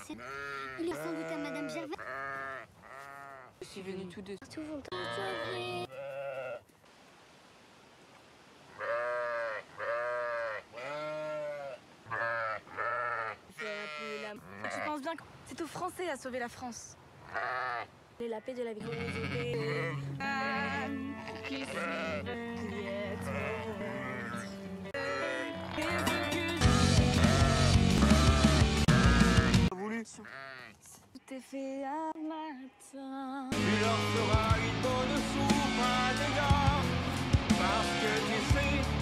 c'est... Il est sans doute à Madame Gervais. Je suis venue tous deux. Tout vont te sauver. Tu penses bien que c'est aux Français à sauver la France. Et la paix de la vie. Tout est fait un matin. Tu leur feras une bonne soupe à dégâts, parce que tu sais